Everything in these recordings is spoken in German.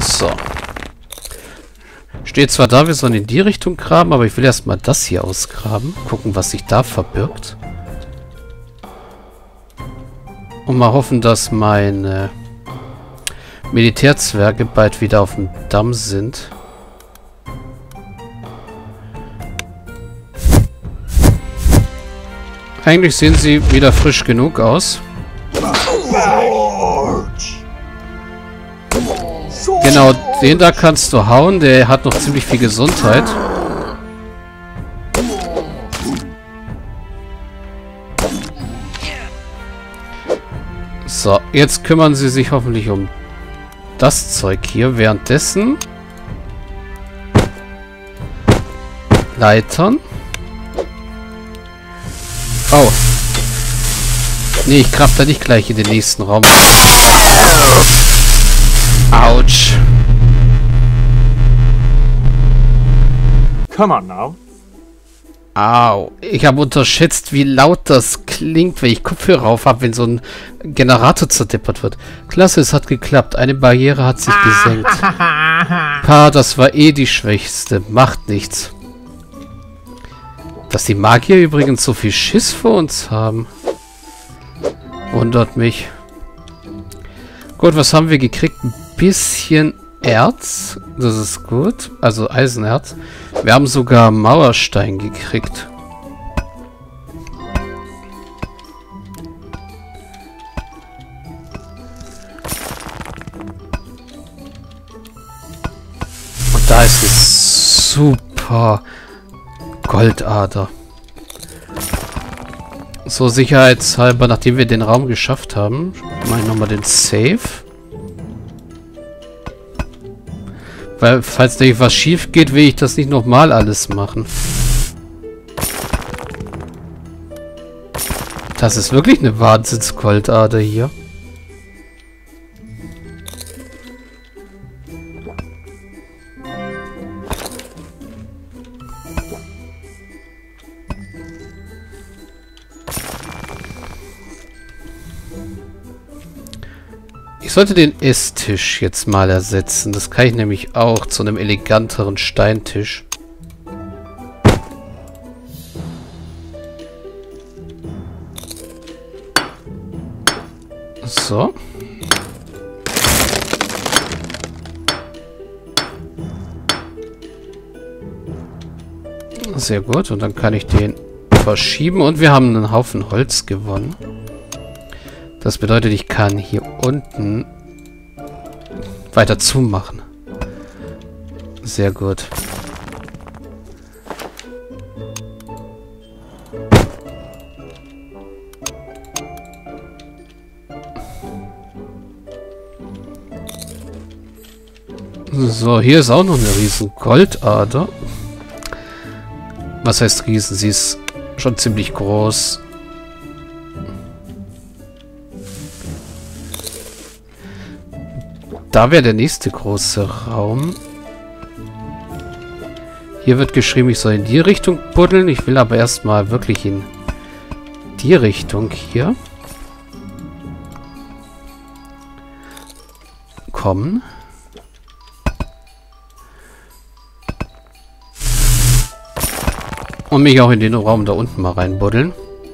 So. Steht zwar da, wir sollen in die Richtung graben, aber ich will erstmal das hier ausgraben. Gucken, was sich da verbirgt. Und mal hoffen, dass meine Militärzwerge bald wieder auf dem Damm sind. Eigentlich sehen sie wieder frisch genug aus. Genau, den da kannst du hauen. Der hat noch ziemlich viel Gesundheit. So, jetzt kümmern sie sich hoffentlich um das Zeug hier. Währenddessen Leitern. Oh. Nee, ich grab da nicht gleich in den nächsten Raum. Autsch. Come on now. Au. Ich habe unterschätzt, wie laut das klingt, wenn ich Kopfhörer auf habe, wenn so ein Generator zerdeppert wird. Klasse, es hat geklappt. Eine Barriere hat sich gesenkt. Pa, das war eh die schwächste. Macht nichts. Dass die Magier übrigens so viel Schiss vor uns haben. Wundert mich. Gut, was haben wir gekriegt? Ein bisschen Erz. Das ist gut. Also Eisenerz. Wir haben sogar Mauerstein gekriegt. Und da ist es super Goldader. So, sicherheitshalber, nachdem wir den Raum geschafft haben, mache ich nochmal den Save. Weil, falls da was schief geht, will ich das nicht nochmal alles machen. Das ist wirklich eine Wahnsinns-Goldader hier. Ich sollte den Esstisch jetzt mal ersetzen. Das kann ich nämlich auch zu einem eleganteren Steintisch. So. Sehr gut. Und dann kann ich den verschieben. Und wir haben einen Haufen Holz gewonnen. Das bedeutet, ich kann hier unten weiter zumachen. Sehr gut. So, hier ist auch noch eine riesen Goldader. Was heißt riesen? Sie ist schon ziemlich groß. Da wäre der nächste große Raum. Hier wird geschrieben, ich soll in die Richtung buddeln. Ich will aber erstmal wirklich in die Richtung hier kommen. Und mich auch in den Raum da unten mal reinbuddeln.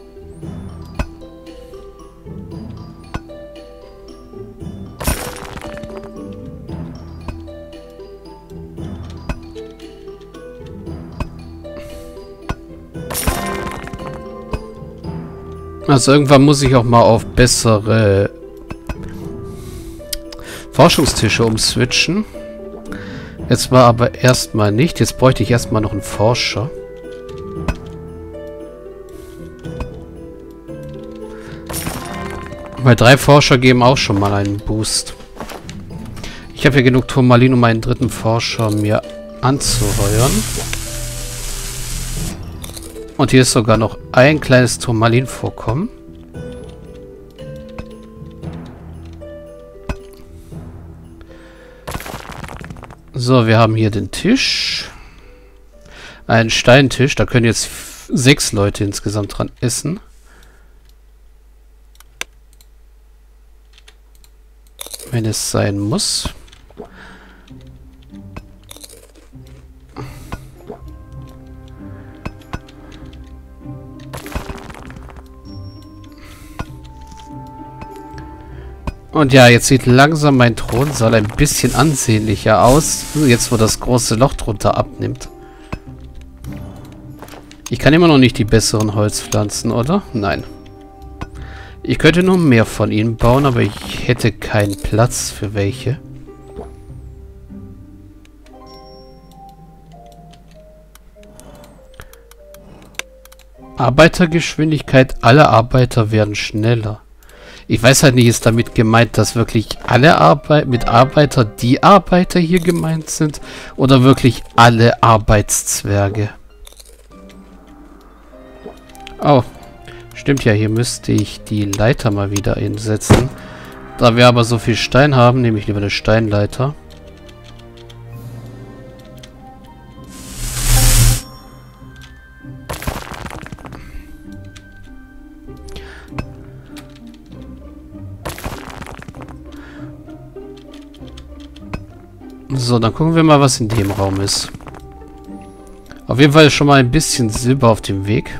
Also irgendwann muss ich auch mal auf bessere Forschungstische umswitchen. Jetzt war aber erstmal nicht. Jetzt bräuchte ich erstmal noch einen Forscher. Weil 3 Forscher geben auch schon mal einen Boost. Ich habe hier genug Turmalin, um einen dritten Forscher mir anzuheuern. Und hier ist sogar noch ein kleines Turmalin-Vorkommen. So, wir haben hier den Tisch. Einen Steintisch. Da können jetzt 6 Leute insgesamt dran essen. Wenn es sein muss. Und ja, jetzt sieht langsam mein Thronsaal ein bisschen ansehnlicher aus. Jetzt, wo das große Loch drunter abnimmt. Ich kann immer noch nicht die besseren Holzpflanzen, oder? Nein. Ich könnte nur mehr von ihnen bauen, aber ich hätte keinen Platz für welche. Arbeitergeschwindigkeit. Alle Arbeiter werden schneller. Ich weiß halt nicht, ist damit gemeint, dass wirklich alle Arbeiter die Arbeiter hier gemeint sind oder wirklich alle Arbeitszwerge. Oh, stimmt ja, hier müsste ich die Leiter mal wieder einsetzen. Da wir aber so viel Stein haben, nehme ich lieber eine Steinleiter. So, dann gucken wir mal, was in dem Raum ist. Auf jeden Fall schon mal ein bisschen Silber auf dem Weg.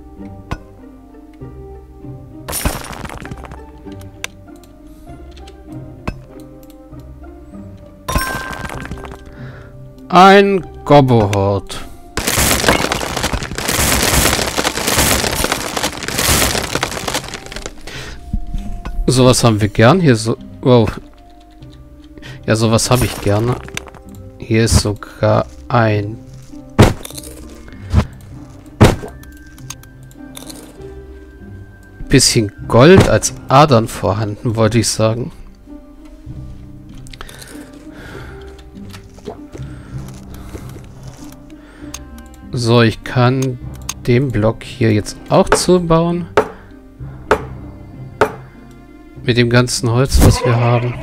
Ein Gobbohort. Sowas haben wir gern. Hier so... Wow. Ja, sowas habe ich gerne. Hier ist sogar ein... bisschen Gold als Adern vorhanden, wollte ich sagen. So, ich kann den Block hier jetzt auch zubauen. Mit dem ganzen Holz, was wir haben.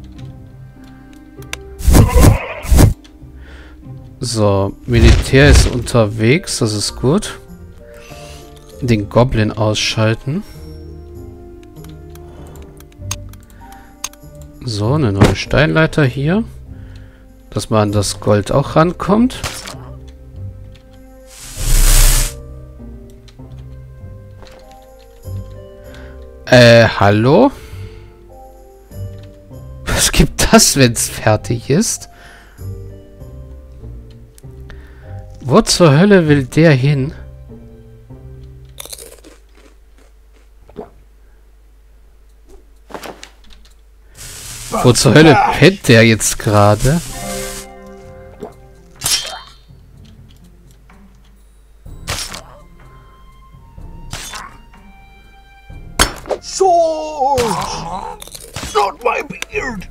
So, Militär ist unterwegs, das ist gut. Den Goblin ausschalten. So, eine neue Steinleiter hier. Dass man an das Gold auch rankommt. Hallo? Was gibt das, wenn es fertig ist? Wo zur Hölle will der hin? Wo zur Hölle pennt der jetzt gerade? Not my beard.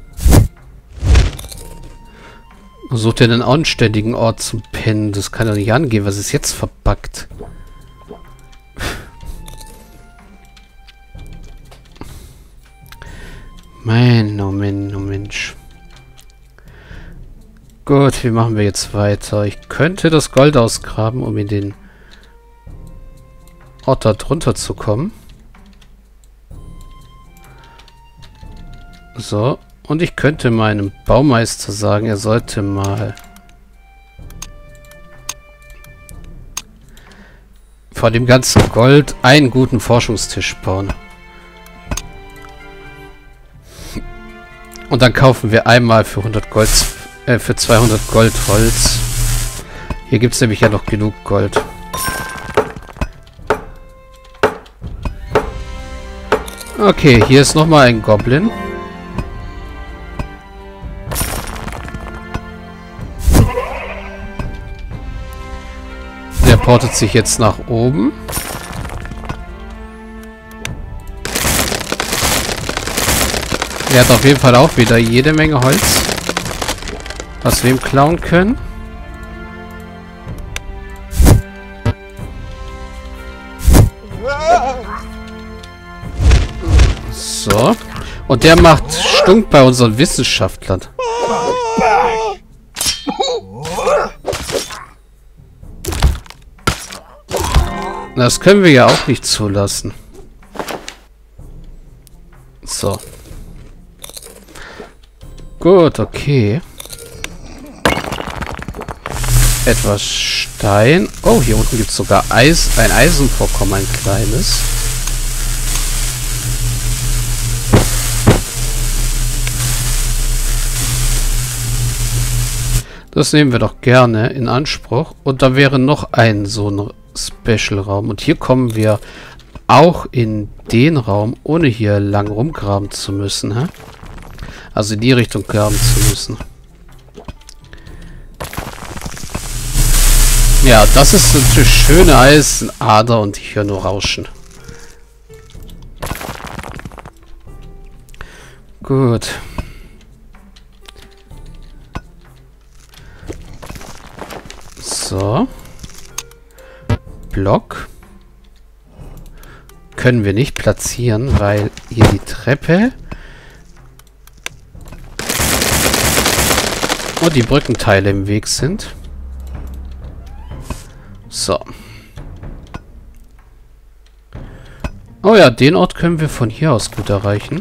Sucht er einen anständigen Ort zum Pennen? Das kann doch nicht angehen. Was ist jetzt verbuggt? Mein, oh Mann, oh Mensch. Gut, wie machen wir jetzt weiter? Ich könnte das Gold ausgraben, um in den Ort da drunter zu kommen. So, und ich könnte meinem Baumeister sagen, er sollte mal vor dem ganzen Gold einen guten Forschungstisch bauen. Und dann kaufen wir einmal für 100 Gold, für 200 Gold Holz. Hier gibt es nämlich ja noch genug Gold. Okay, hier ist nochmal ein Goblin. Der portet sich jetzt nach oben. Er hat auf jeden Fall auch wieder jede Menge Holz, was wir ihm klauen können. So. Und der macht Stunk bei unseren Wissenschaftlern. Das können wir ja auch nicht zulassen. So. Gut, okay. Etwas Stein. Oh, hier unten gibt es sogar ein Eisenvorkommen, ein kleines. Das nehmen wir doch gerne in Anspruch. Und da wäre noch ein so ein Special-Raum. Und hier kommen wir auch in den Raum, ohne hier lang rumgraben zu müssen. Hä? Also in die Richtung graben zu müssen. Ja, das ist natürlich schöne Eisenader und ich höre nur Rauschen. Gut. So. Block. Können wir nicht platzieren, weil hier die Treppe und die Brückenteile im Weg sind. So. Oh ja, den Ort können wir von hier aus gut erreichen.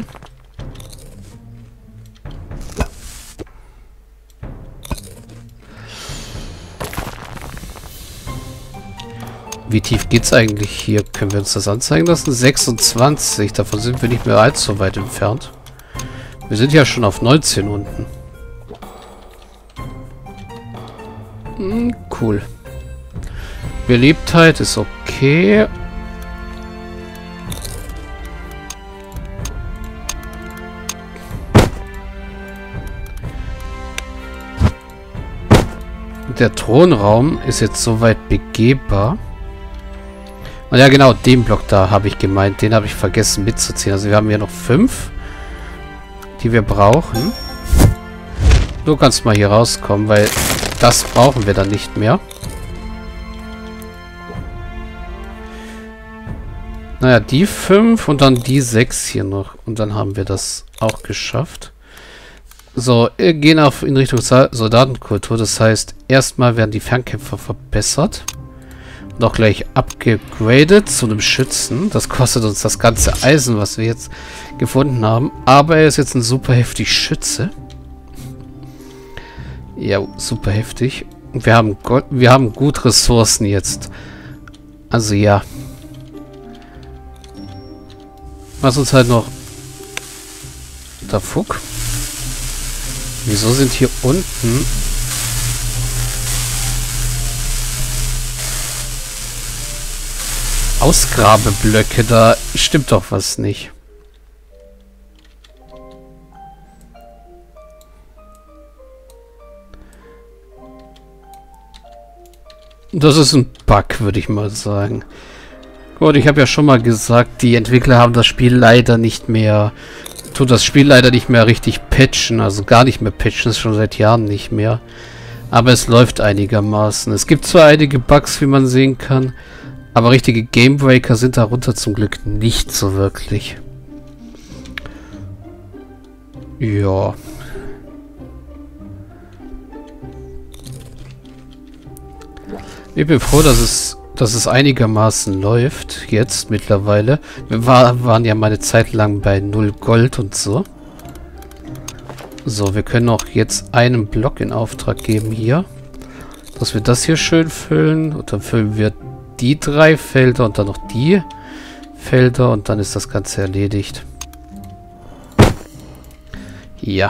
Wie tief geht's eigentlich hier? Können wir uns das anzeigen lassen? 26. Davon sind wir nicht mehr allzu weit entfernt. Wir sind ja schon auf 19 unten. Cool. Beliebtheit ist okay. Der Thronraum ist jetzt soweit begehbar. Und ja genau, den Block da habe ich gemeint. Den habe ich vergessen mitzuziehen. Also wir haben hier noch 5, die wir brauchen. Du kannst mal hier rauskommen, weil das brauchen wir dann nicht mehr. Naja, die 5 und dann die 6 hier noch. Und dann haben wir das auch geschafft. So, wir gehen in Richtung Soldatenkultur. Das heißt, erstmal werden die Fernkämpfer verbessert. Und auch gleich abgegradet zu einem Schützen. Das kostet uns das ganze Eisen, was wir jetzt gefunden haben. Aber er ist jetzt ein super heftig Schütze. Ja, super heftig. Und wir haben gut Ressourcen jetzt. Also ja. Was uns halt noch... Da Fuck. Wieso sind hier unten... Ausgrabeblöcke? Da stimmt doch was nicht. Das ist ein Bug, würde ich mal sagen. Gut, ich habe ja schon mal gesagt, die Entwickler haben das Spiel leider nicht mehr... tun das Spiel leider nicht mehr richtig patchen. Also gar nicht mehr patchen, ist schon seit Jahren nicht mehr. Aber es läuft einigermaßen. Es gibt zwar einige Bugs, wie man sehen kann, aber richtige Gamebreaker sind darunter zum Glück nicht so wirklich. Ja. Ich bin froh, dass es einigermaßen läuft, jetzt mittlerweile. Wir waren ja mal eine Zeit lang bei 0 Gold und so. So, wir können auch jetzt einen Block in Auftrag geben hier. Dass wir das hier schön füllen. Und dann füllen wir die 3 Felder und dann noch die Felder. Und dann ist das Ganze erledigt. Ja.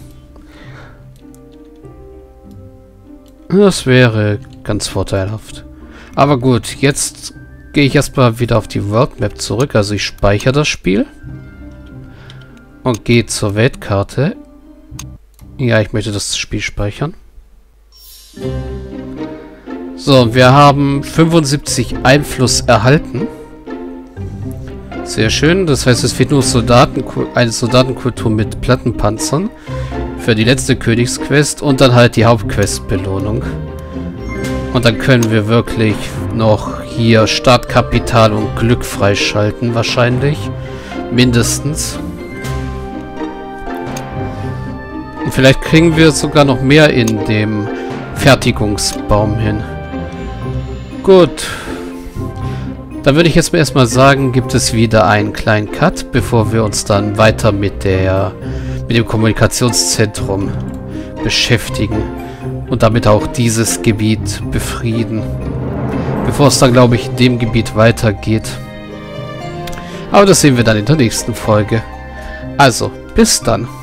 Das wäre ganz vorteilhaft. Aber gut, jetzt gehe ich erstmal wieder auf die World Map zurück. Also ich speichere das Spiel. Und gehe zur Weltkarte. Ja, ich möchte das Spiel speichern. So, wir haben 75 Einfluss erhalten. Sehr schön. Das heißt, es fehlt nur eine Soldatenkultur mit Plattenpanzern. Für die letzte Königsquest. Und dann halt die Hauptquest-Belohnung. Und dann können wir wirklich noch hier Startkapital und Glück freischalten, wahrscheinlich. Mindestens. Und vielleicht kriegen wir sogar noch mehr in dem Fertigungsbaum hin. Gut. Dann würde ich jetzt erstmal sagen, gibt es wieder einen kleinen Cut, bevor wir uns dann weiter mit dem Kommunikationszentrum beschäftigen. Und damit auch dieses Gebiet befrieden. Bevor es dann, glaube ich, in dem Gebiet weitergeht. Aber das sehen wir dann in der nächsten Folge. Also, bis dann.